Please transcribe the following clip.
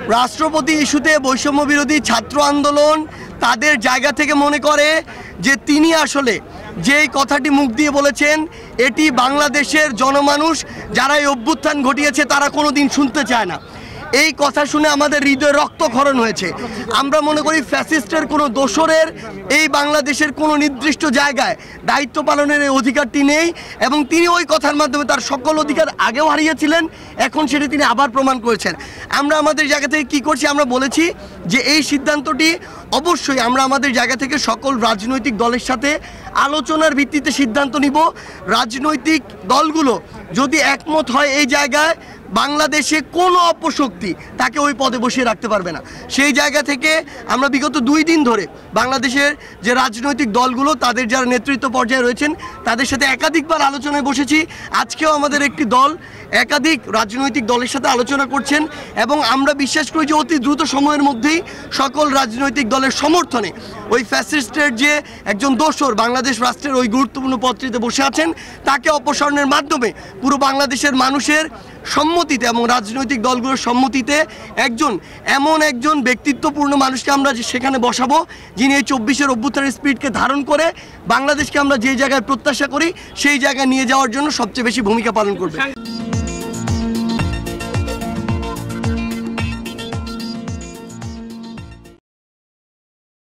রাষ্ট্রপতি ইস্যুতে বৈষম্য বিরোধী ছাত্র আন্দোলন তাদের জায়গা থেকে মনে করে যে তিনি আসলে যেই কথাটি মুখ দিয়ে বলেছেন এটি বাংলাদেশের জনমানুষ যারা এই অভ্যুত্থান ঘটিয়েছে তারা কোনোদিন শুনতে চায় না। এই কথা শুনে আমাদের হৃদয়ে রক্তক্ষরণ হয়েছে। আমরা মনে করি ফ্যাসিস্টের কোনো দোসরের এই বাংলাদেশের কোনো নির্দিষ্ট জায়গায় দায়িত্ব পালনের এই অধিকারটি নেই এবং তিনি ওই কথার মাধ্যমে তার সকল অধিকার আগেও হারিয়েছিলেন, এখন সেটি তিনি আবার প্রমাণ করেছেন। আমরা আমাদের জায়গা থেকে কী করছি, আমরা বলেছি যে এই সিদ্ধান্তটি অবশ্যই আমরা আমাদের জায়গা থেকে সকল রাজনৈতিক দলের সাথে আলোচনার ভিত্তিতে সিদ্ধান্ত নিব। রাজনৈতিক দলগুলো যদি একমত হয় এই জায়গায় বাংলাদেশে কোনো অপশক্তি তাকে ওই পদে বসিয়ে রাখতে পারবে না। সেই জায়গা থেকে আমরা বিগত 2 দিন ধরে বাংলাদেশের যে রাজনৈতিক দলগুলো তাদের যারা নেতৃত্ব পর্যায়ে রয়েছেন তাদের সাথে একাধিকবার আলোচনায় বসেছি। আজকেও আমাদের একটি দল একাধিক রাজনৈতিক দলের সাথে আলোচনা করছেন এবং আমরা বিশ্বাস করি যে অতি দ্রুত সময়ের মধ্যেই সকল রাজনৈতিক দলের সমর্থনে ওই ফ্যাসিস্টের যে একজন দোসর বাংলাদেশ রাষ্ট্রের ওই গুরুত্বপূর্ণ পদটিতে বসে আছেন তাকে অপসারণের মাধ্যমে পুরো বাংলাদেশের মানুষের সম্মতিতে এবং রাজনৈতিক দলগুলোর সম্মতিতে এমন একজন ব্যক্তিত্বপূর্ণ মানুষকে আমরা সেখানে বসাবো যিনি এই 24-এর অভ্যুত্থানের স্পিরিটকে ধারণ করে বাংলাদেশকে আমরা যে জায়গায় প্রত্যাশা করি সেই জায়গায় নিয়ে যাওয়ার জন্য সবচেয়ে বেশি ভূমিকা পালন করবে।